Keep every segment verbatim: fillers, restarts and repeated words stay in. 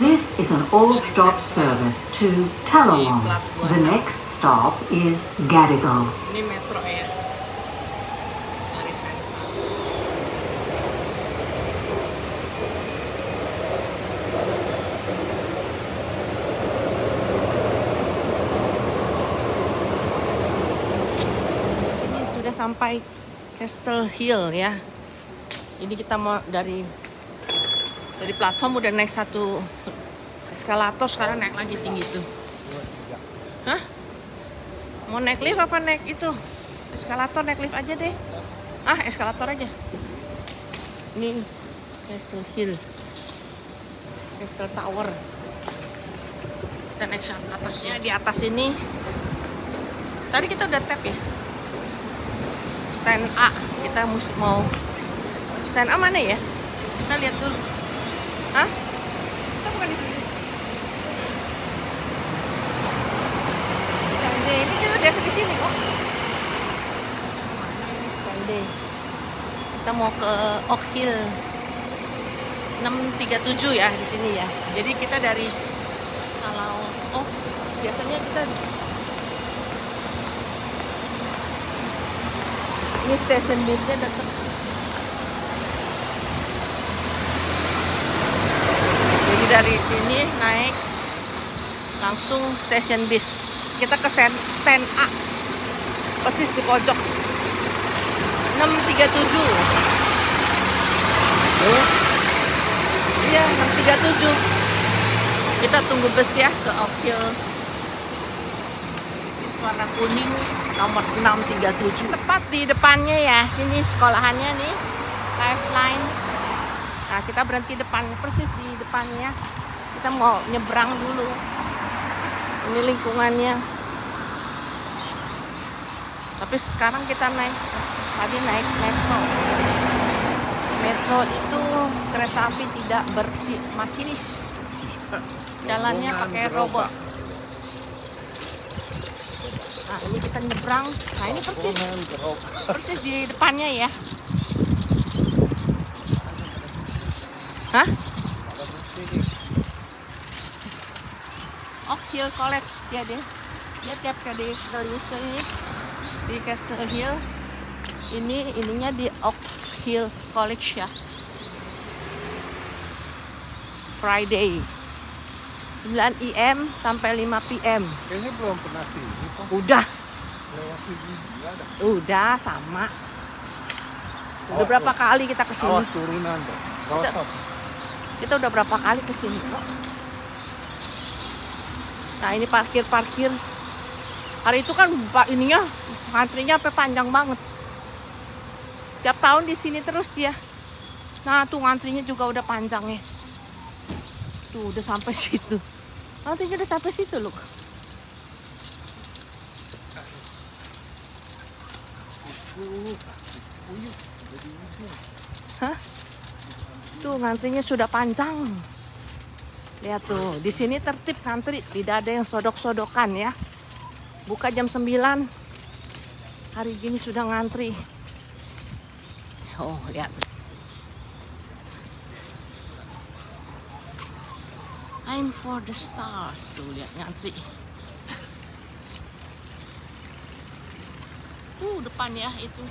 This is an all-stop service to Tallawong. The next stop is Gadigal. Ini metro ya. Dari sana. Sini sudah sampai Castle Hill ya. Ini kita mau dari dari platform udah naik satu eskalator, sekarang naik lagi tinggi tuh. Hah? Mau naik lift apa naik itu? Eskalator, naik lift aja deh. Ah, eskalator aja. Ini Castle Hill, Castle Tower. Kita naik ke atasnya. Di atas ini tadi kita udah tap ya. Stand A. Kita mau stand A mana ya? Kita lihat dulu. Hah? Kita bukan di sini. Stand D. Ini kita biasa di sini kok. Stand D. Kita mau ke Oak Hill enam tiga tujuh ya di sini ya. Jadi kita dari kalau oh biasanya kita ini stasiun busnya dekat. Jadi dari sini naik langsung stasiun bis. Kita ke stand A, persis di pojok enam tiga tujuh. Oh. Iya, enam tiga tujuh. Kita tunggu bus ya ke Oak Hill. Bis warna kuning nomor enam tiga tujuh. Tepat di depannya ya. Sini sekolahannya nih, Lifeline. Nah, kita berhenti depan, persis di depannya. Kita mau nyebrang dulu. Ini lingkungannya. Tapi sekarang kita naik, tadi naik metro. Metro itu kereta api tidak bersih, masinis. Jalannya pakai robot. Nah, ini kita nyebrang. Nah, ini persis, persis di depannya ya. Hah? Oak Hill College dia deh. Dia tiap kali sekali ini di Castle Hill. Ini ininya di Oak Hill College ya. Friday sembilan I M sampai lima P M. Kayaknya belum pernah sih. Udah. Lewat sini ada. Udah sama. Udah berapa kali kita kesini? Awas turunan dong. Kita, kita udah berapa kali kesini kok. Nah, ini parkir-parkir. Hari itu kan Pak ininya antrinya sampai panjang banget. Tiap tahun di sini terus dia. Nah, tuh antrinya juga udah panjangnya. Tuh udah sampai situ. Antrinya udah sampai situ loh. Hah? Tuh ngantrinya sudah panjang. Lihat tuh, di sini tertib ngantri, tidak ada yang sodok-sodokan ya. Buka jam sembilan. Hari gini sudah ngantri. Oh, lihat. I'm for the stars. Tuh, lihat ngantri. Tuh, depan ya itu.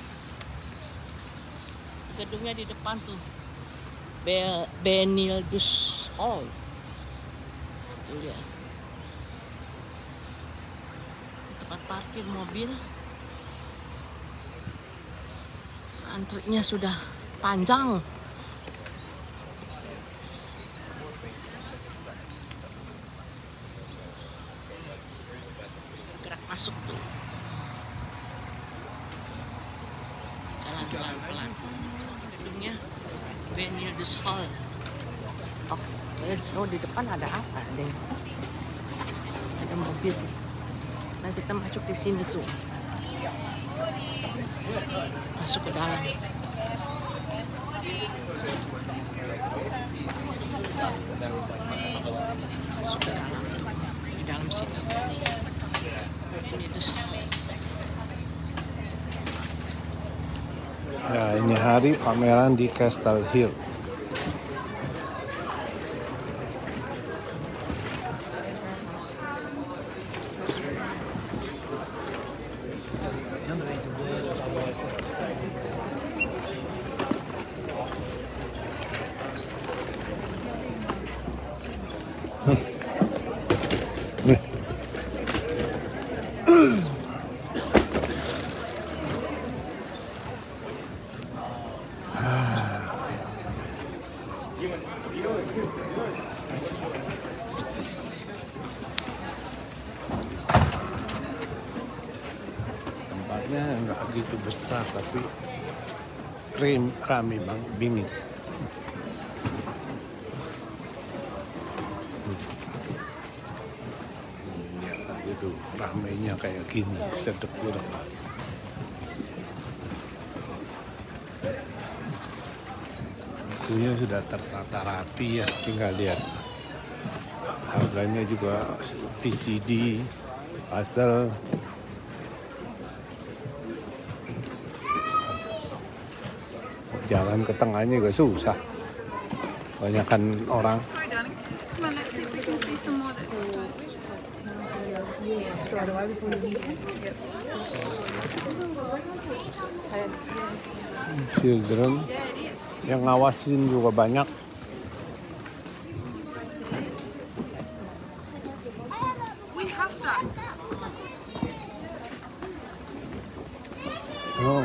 Gedungnya di depan tuh. Be Benildus Hall. Tuh lihat. Tempat parkir mobil. Antrinya sudah panjang. Gerak masuk tuh. Jalan pelan-pelan. Gedungnya Benildus Hall. Oh, oh, di depan ada apa deh? Ada mobil. Nah, kita masuk di sini tuh. Masuk ke dalam. Masuk ke dalam tuh. Di dalam situ. Ini dus. Ya, ini hari pameran di Castle Hill. tempatnya nggak begitu besar tapi rim rame bang, bingit. Ya itu ramenya kayak gini, sedekur. Itunya sudah tertata rapi ya, tinggal lihat. Harganya juga T C D, puzzle. Jalan ke tengahnya juga susah. Banyakan orang. Sorry, darling. Come on, let's see if we can see some more that Children. Yang ngawasin juga banyak. we have that. Oh.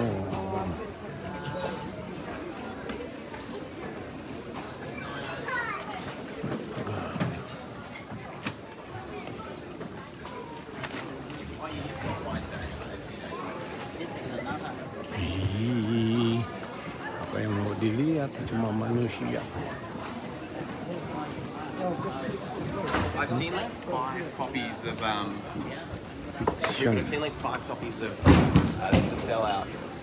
Ih, apa yang mau dilihat cuma manusia. I've seen like five copies of um. Fiction. I've seen like five copies of uh, the sellout.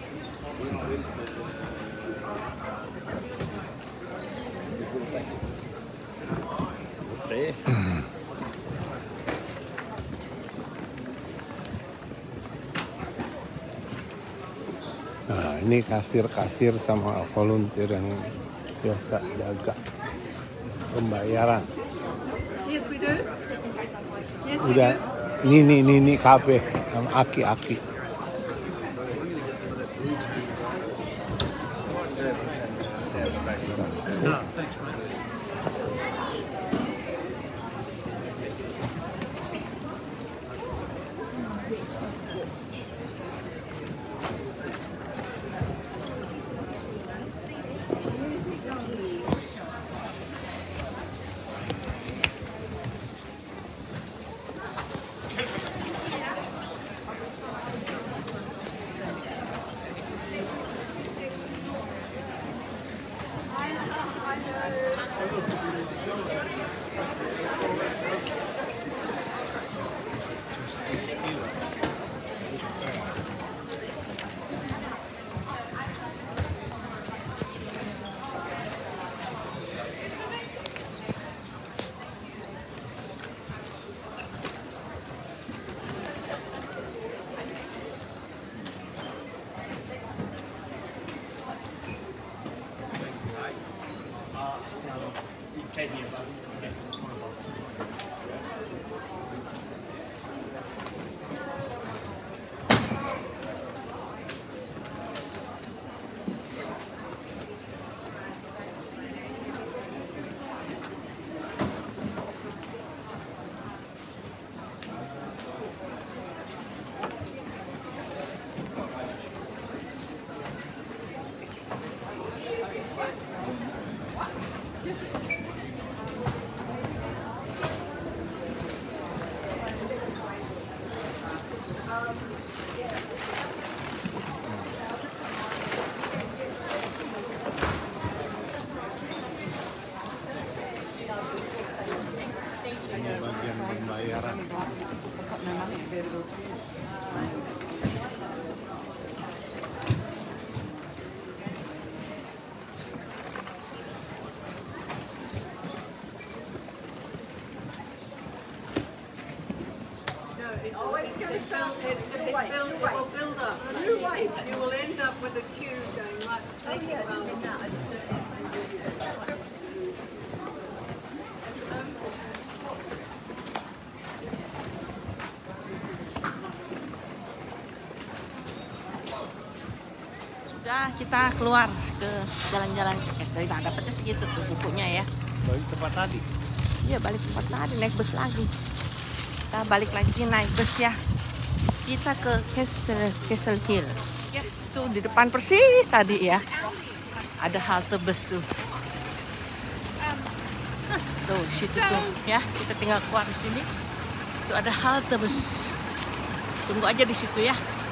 Nah, ini kasir-kasir sama volunteer yang biasa jaga pembayaran. Yes, we do. Yes, we Udah, do. ini nih ini nih kafe sama aki-aki. Ini bagian pembayaran. No, it always goes down. It, it, build, it will build up. You wait. You will end up with a queue going right, taking around. Udah kita keluar ke jalan-jalan dari nah, dapetnya segitu tuh bukunya ya. Balik tempat tadi. Iya balik tempat tadi naik bus lagi. Kita balik lagi naik bus ya. Kita ke Castle Castle Hill. Ya tuh di depan persis tadi ya. Ada halte bus tuh. Tuh situ tuh ya. Kita tinggal keluar di sini. Tuh ada halte bus. Tunggu aja di situ ya.